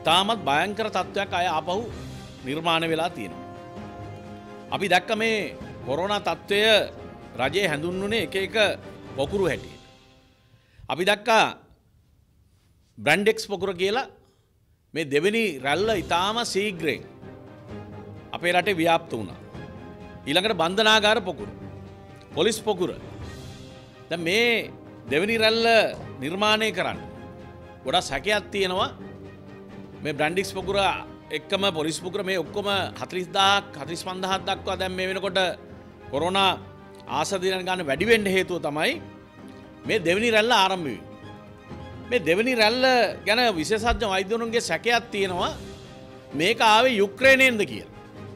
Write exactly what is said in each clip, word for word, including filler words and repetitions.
ඉතාමත් භයංකර තත්ත්වයක් අය ආපහු නිර්මාණය වෙලා තියෙනවා. අපි දැක්ක මේ කොරෝනා තත්ත්වය රජයේ හැඳුන්වුනේ එක එක පොකුරු හැටියට. අපි දැක්කා බ්‍රැන්ඩෙක්ස් පොකුර කියලා මේ දෙවෙනි රැල්ල ඉතාම ශීඝ්‍රයෙන් අපේ රටේ ව්‍යාප්ත වුණා. ඊළඟට බන්ධනාගාර පොකුර, පොලිස් පොකුර. දැන් මේ දෙවෙනි රැල්ල නිර්මාණය කරන්න ගොඩක් සැකයක් තියෙනවා. මේ බ්‍රැන්ඩෙක්ස් පොකුර එක්කම පොලිස් පොකුර මේ ඔක්කොම හතළිස් දහසක් හතළිස් පන්දාහක් දක්වා දැන් මේ වෙනකොට කොරෝනා ආසාදින ගන්න වැඩි වෙන්න හේතුව තමයි මේ දෙවෙනි රැල්ල ආරම්භ වීම. මේ දෙවෙනි රැල්ල ගැන විශේෂඥ වෛද්‍යවරුන්ගේ සැකයක් තියෙනවා මේක ආවේ යුක්‍රේනයෙන්ද කියලා.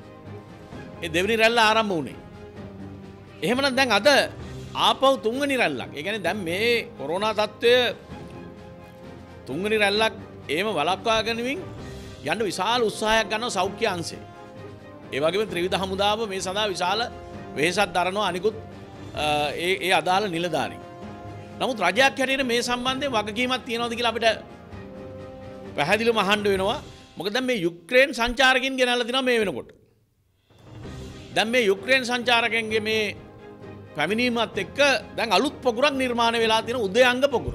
මේ දෙවෙනි රැල්ල ආරම්භ වුණේ. එහෙමනම් දැන් අද ආපහු තුන්වෙනි රැල්ලක්. ඒ කියන්නේ දැන් මේ කොරෝනා තත්ත්වය තුන්වෙනි රැල්ලක් එහෙම වළක්වා ගැනීමෙන් යන්න විශාල උත්සාහයක් ගන්නවා සෞඛ්‍ය අංශය. ඒ වගේම ත්‍රිවිධ හමුදාව මේ සඳහා විශාල වෙහෙසක් දරනවා අනිකුත් ඒ ඒ අදාළ නිලධාරීන්. නමුත් රජයක් හැටියට මේ සම්බන්ධයෙන් වගකීමක් තියනවාද කියලා අපිට පැහැදිලිවම අහන්න වෙනවා. මොකද දැන් මේ යුක්‍රේන් සංචාරකින් ගෙනල්ලා තිනවා මේ වෙනකොට. දැන් මේ යුක්‍රේන් සංචාරකයන්ගේ මේ පැමිණීමත් එක්ක දැන් අලුත් පොකුරක් නිර්මාණය වෙලා තියෙන උදයාංග පොකුර.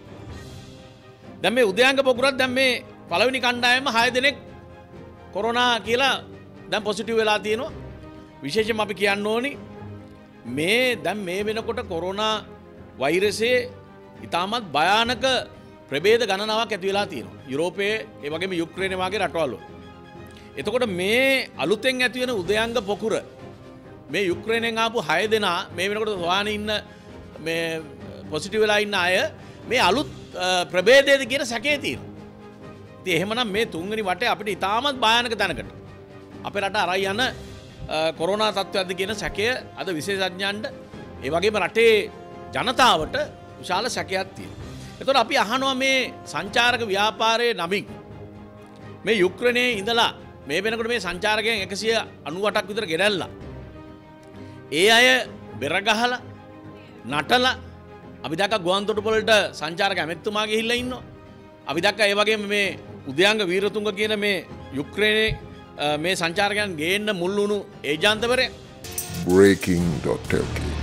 දැන් මේ උදයාංග පොකුරත් දැන් මේ පළවෙනි කණ්ඩායම හය දෙනෙක් කොරෝනා කියලා දැන් පොසිටිව් වෙලා තියෙනවා. විශේෂයෙන්ම අපි කියන්න ඕනි මේ දැන් මේ වෙනකොට කොරෝනා වෛරසයේ ඉතාමත් භයානක ප්‍රභේද ගණනාවක් ඇති වෙලා තියෙනවා. යුරෝපයේ ඒ වගේම යුක්‍රේනය වගේ රටවල් වල. එතකොට මේ අලුතෙන් ඇති වෙන උදයාංග පොකුර මේ යුක්‍රේනයෙන් ආපු හය දෙනා මේ වෙනකොට සොයාගෙන ඉන්න මේ පොසිටිව් වෙලා ඉන්න අය මේ අලුත් ප්‍රභේදයේද කියන සැකේ තියෙනවා. ඉතින් එහෙමනම් මේ තුන්වෙනි වටේ අපිට ඉතාමත් භයානක තැනකට අපේ රට අරයි යන කොරෝනා තත්ත්වයක්ද කියන සැකය අද විශේෂඥයන්ට ඒ වගේම රටේ ජනතාවට විශාල සැකයක් තියෙනවා. එතකොට අපි අහනවා මේ සංචාරක ව්‍යාපාරයේ නමින් මේ යුක්‍රේනයේ ඉඳලා මේ වෙනකොට මේ සංචාරකයන් එකසිය අනූඅටක් විතර ගෙනල්ලා ඒ අය බෙර ගහලා නටලා අපි දැක්ක ගුවන්තොටුපළට සංචාරක ඇමැතිතුමා ගිහිල්ලා ඉන්නවා. අපි දැක්ක ඒ වගේම මේ උදයාංග වීරතුංග කියන මේ යුක්‍රේනයේ මේ සංචාරකයන් ගේන්න මුල් වුණු ඒජාන්තවරයා breaking.lk